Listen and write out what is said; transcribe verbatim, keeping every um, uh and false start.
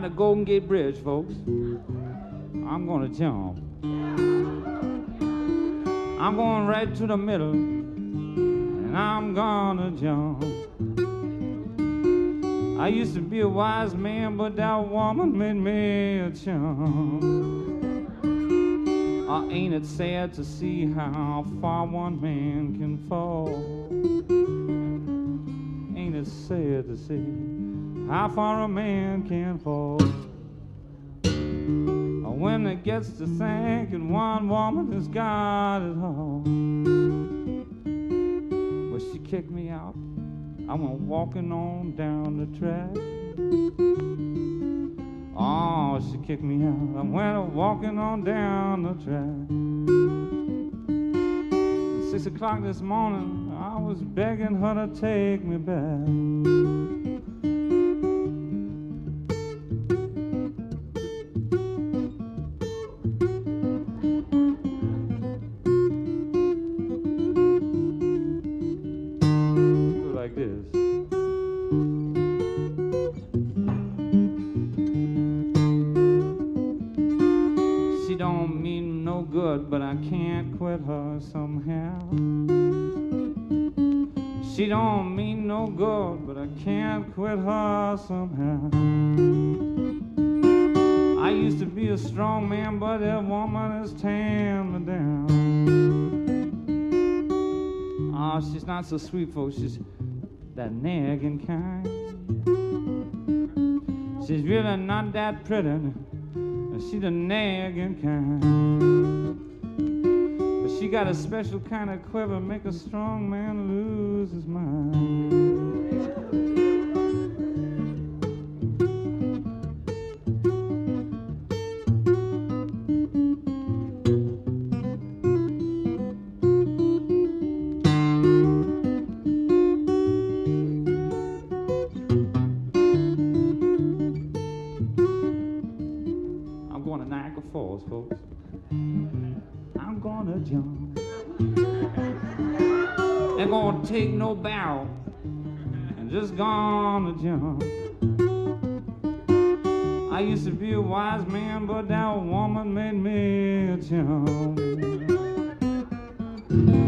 the Golden Gate Bridge, folks. I'm gonna jump. I'm going right to the middle, and I'm gonna jump. I used to be a wise man, but that woman made me a chump. Oh, ain't it sad to see how far one man can fall? Ain't it sad to see how far a man can fall? When it gets to thinking one woman has got it all. Well, she kicked me out. I went walking on down the track. Oh, she kicked me out. I went walking on down the track. At six o'clock this morning, I was begging her to take me back. But I can't quit her somehow. She don't mean no good, but I can't quit her somehow. I used to be a strong man, but that woman has tamed me down. Oh, she's not so sweet, folks. She's that nagging kind. She's really not that pretty. She's the nagging kind. She got a special kind of quiver, make a strong man lose his mind. I'm going to Niagara Falls, folks. I'm gonna jump. Ain't gonna take no barrel. I'm just gonna jump. I used to be a wise man, but that woman made me a chump.